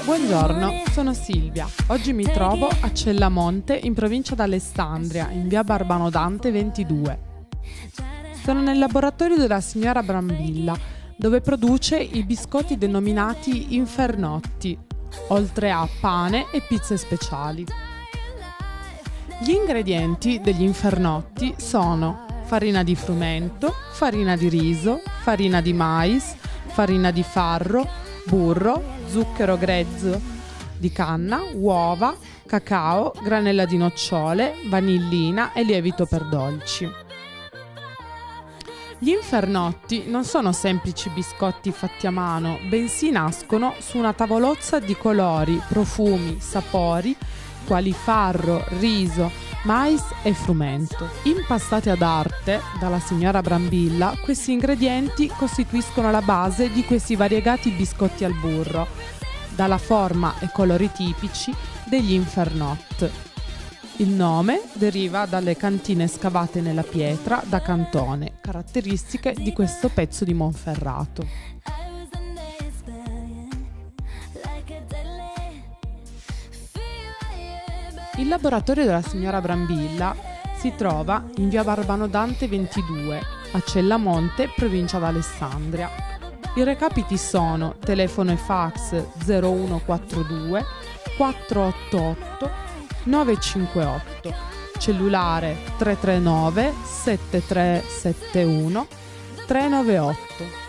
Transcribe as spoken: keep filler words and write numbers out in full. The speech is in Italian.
Buongiorno, sono Silvia. Oggi mi trovo a Cellamonte, in provincia d'Alessandria, in via Barbano Dante ventidue. Sono nel laboratorio della signora Brambilla, dove produce i biscotti denominati Infernotti, oltre a pane e pizze speciali. Gli ingredienti degli Infernotti sono farina di frumento, farina di riso, farina di mais, farina di farro, burro, zucchero grezzo di canna, uova, cacao, granella di nocciole, vanillina e lievito per dolci. Gli Infernotti non sono semplici biscotti fatti a mano, bensì nascono su una tavolozza di colori, profumi, sapori, quali farro, riso, mais e frumento. Impastati ad arte dalla signora Brambilla, questi ingredienti costituiscono la base di questi variegati biscotti al burro, dalla forma e colori tipici degli Infernotti. Il nome deriva dalle cantine scavate nella pietra da Cantone, caratteristiche di questo pezzo di Monferrato. Il laboratorio della signora Brambilla si trova in via Barbano Dante ventidue, a Cellamonte, provincia d'Alessandria. I recapiti sono telefono e fax zero uno quattro due quattro otto otto nove cinque otto, cellulare tre tre nove sette tre sette uno tre nove otto.